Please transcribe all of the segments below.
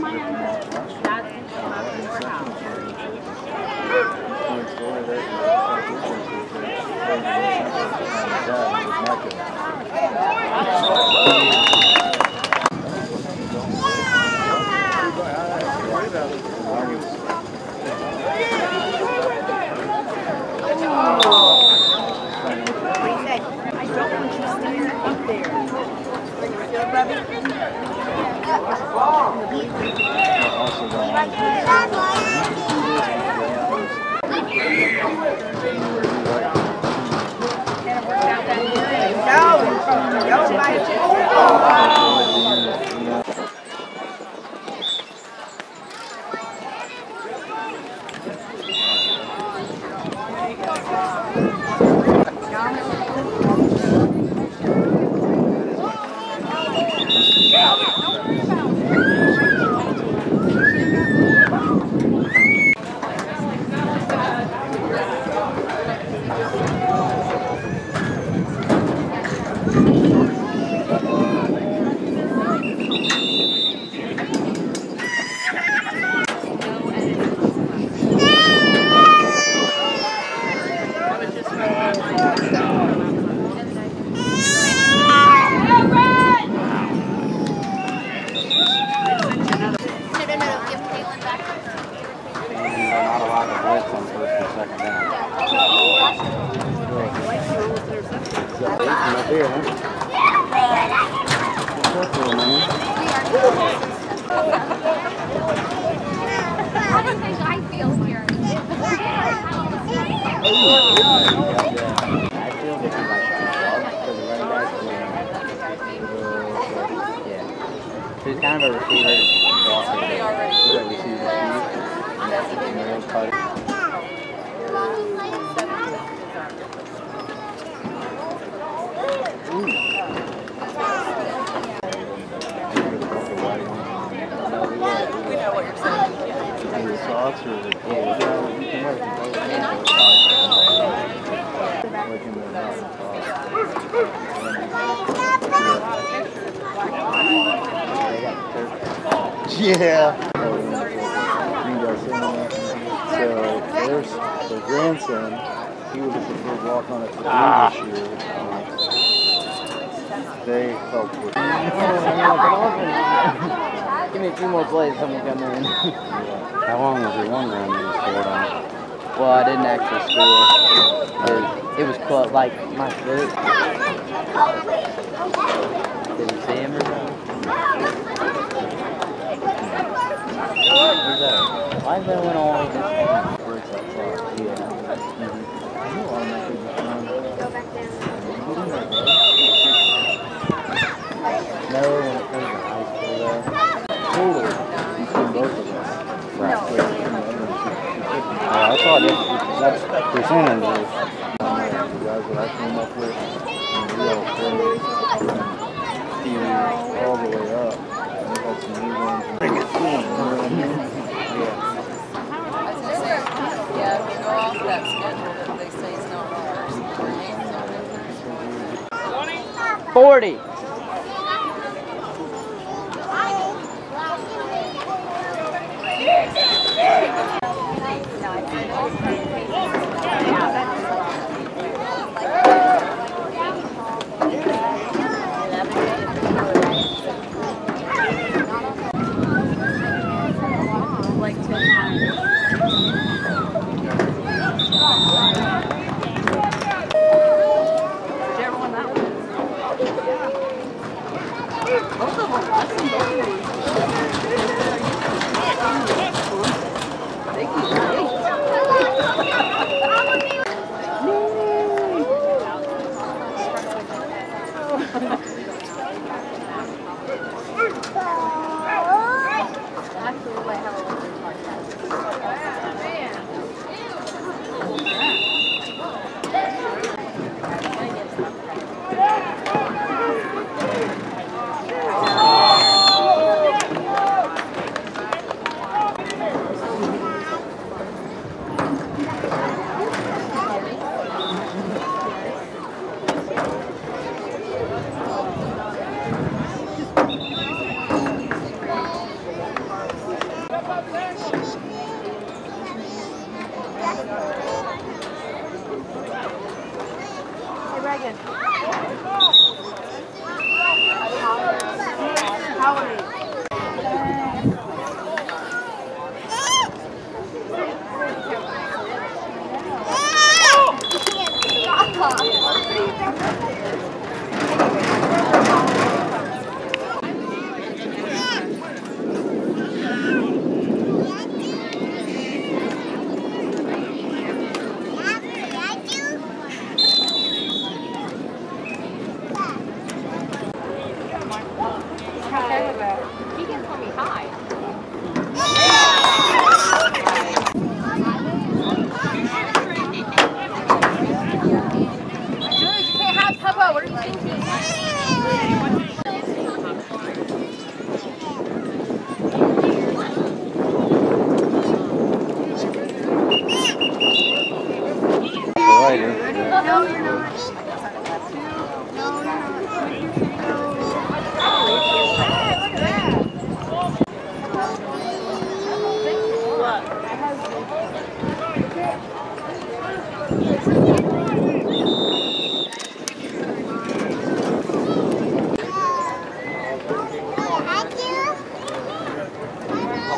He's kind of a receiver. We know what you're saying. Yeah. So there's the grandson. He was a preferred walk on it for this year. They helped with it. Give me a few more plays, someone come in. How long was your one round you scored on? Well, I didn't actually score. It was close, like my foot. Did you see him or something? Where's that? Why is that one always just Where's that far? Yeah. I know a lot of my kids are from. No, when it comes to high school though. Totally. You see both of us. Right. I thought that's percentage is the guys that I came up with, and we all played all the way up. And we had some new ones. Yeah. Yeah, if you go off that schedule that they say is not ours. 40. Did you ever win that one?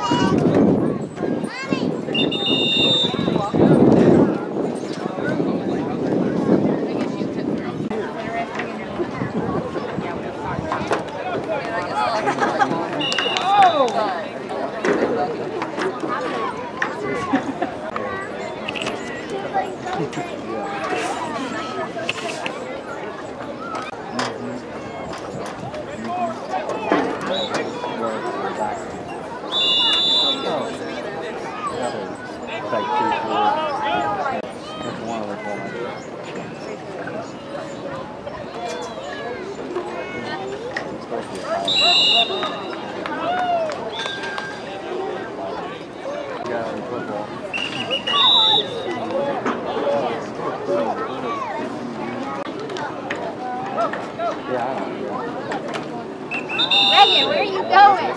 Megan, where are you going?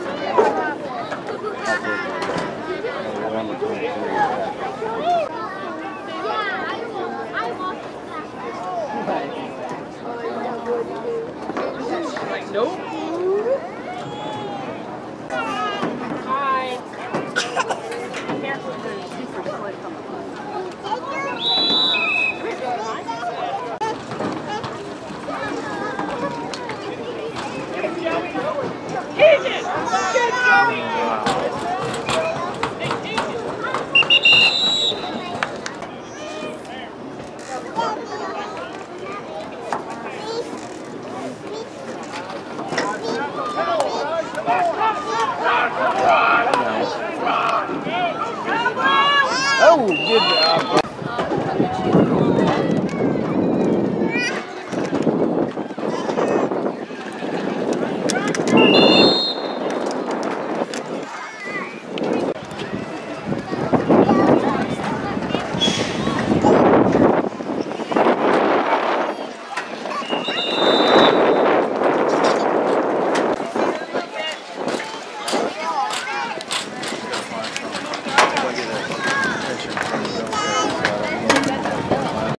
Nope. Hi. Oh, good job.